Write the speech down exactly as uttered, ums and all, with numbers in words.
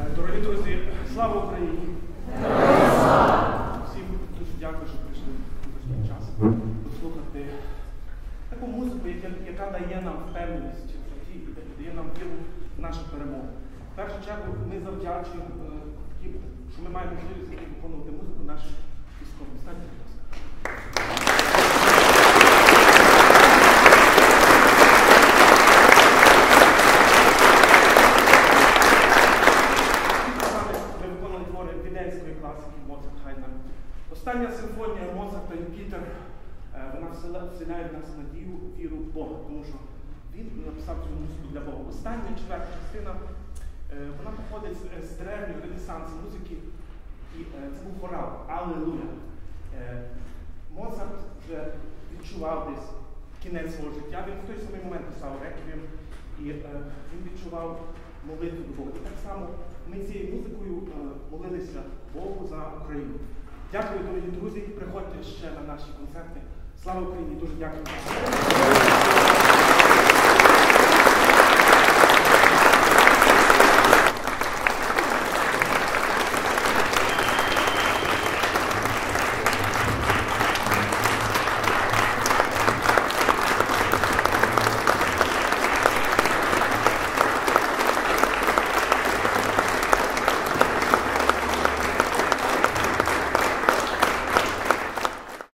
Дорогі друзі, слава Україні! Всім дуже дякую, що прийшли в час послухати таку музику, яка дає нам впевненість в житті і дає нам віру в нашу перемогу. В першу чергу ми завдячуємо, що ми маємо можливість виконувати музику нашим військовим. Станьте, будь ласка. Віденської класики Моцарт, Хайден. Остання симфонія Моцарта «Юпітер», вона вселяє в нас надію, віру в Бога, тому що він написав цю музику для Бога. Остання, четверта частина, вона походить з древньої ренесансу музики, і це був хорал «Аллилуйя». Моцарт вже відчував десь кінець свого життя, він в той самий момент писав реквієм, і він відчував молитву до Бога. І так само ми цією музикою молилися Богу за Україну. Дякую, дорогі друзі. Приходьте ще на наші концерти. Слава Україні! Дуже дякую.